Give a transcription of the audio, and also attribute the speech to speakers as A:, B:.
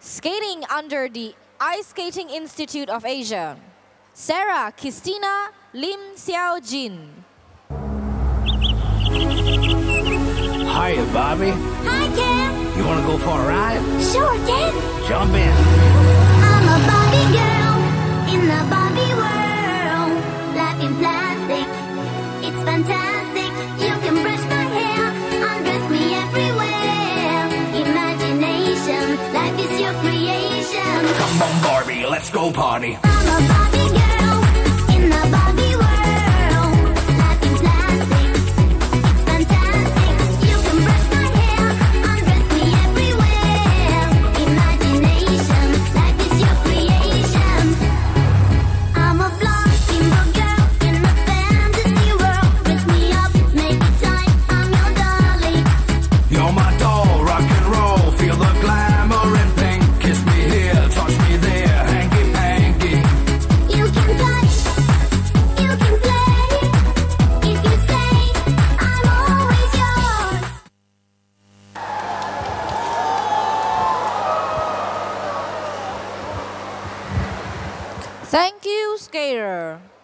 A: Skating under the Ice Skating Institute of Asia, Sarah Qistina Lim Xiao Jin.
B: Hiya, Barbie.
C: Hi, Ken.
B: You want to go for a ride?
C: Sure, Ken.
B: Jump in.
C: I'm a Barbie girl in the Barbie world. Life in plastic, it's fantastic. You can brush my hair, undress me everywhere. Imagination, life is your creation.
B: Come on, Barbie, let's go party.
C: I'm a Barbie girl in the Barbie world. Life in plastic, it's fantastic. You can brush my hair, undress me everywhere. Imagination, life is your creation. I'm a blonde steamboat girl in a fantasy world. Dress me up, make it tight, I'm your dolly.
B: You're my doll, rock and roll. Feel the glamour and pink. Kiss me here, touch me there, hanky panky.
C: You can touch, you can play. If you say, I'm always yours.
A: Thank you, skater.